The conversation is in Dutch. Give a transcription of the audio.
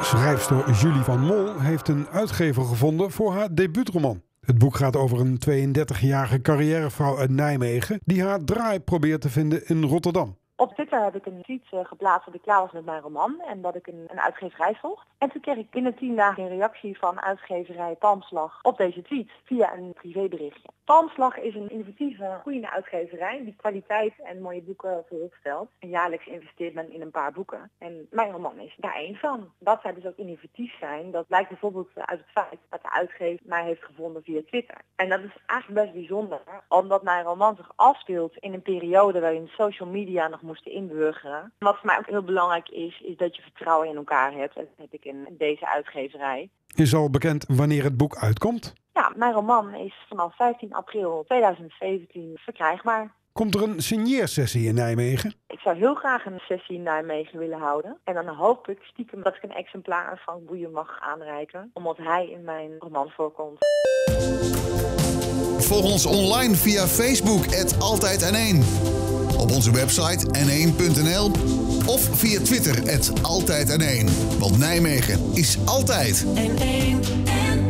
Schrijfster Julie van Mol heeft een uitgever gevonden voor haar debuutroman. Het boek gaat over een 32-jarige carrièrevrouw uit Nijmegen die haar draai probeert te vinden in Rotterdam. Op Twitter heb ik een tweet geplaatst dat ik klaar was met mijn roman en dat ik een uitgeverij zocht. En toen kreeg ik binnen 10 dagen een reactie van uitgeverij Palmslag op deze tweet via een privéberichtje. Palmslag is een innovatieve, groeiende uitgeverij die kwaliteit en mooie boeken voorop stelt. En jaarlijks investeert men in een paar boeken. En mijn roman is daar één van. Dat zij dus ook innovatief zijn, dat blijkt bijvoorbeeld uit het feit dat de uitgever mij heeft gevonden via Twitter. En dat is eigenlijk best bijzonder, omdat mijn roman zich afspeelt in een periode waarin social media nog moesten inburgeren. Wat voor mij ook heel belangrijk is dat je vertrouwen in elkaar hebt. En dat heb ik in deze uitgeverij. Is al bekend wanneer het boek uitkomt? Ja, mijn roman is vanaf 15 april 2017 verkrijgbaar. Komt er een signeersessie in Nijmegen? Ik zou heel graag een sessie in Nijmegen willen houden. En dan hoop ik stiekem dat ik een exemplaar aan Frank Boeien mag aanreiken. Omdat hij in mijn roman voorkomt. Volg ons online via Facebook @AltijdN1. Op onze website n1.nl of via Twitter @AltijdN1. Want Nijmegen is altijd N1.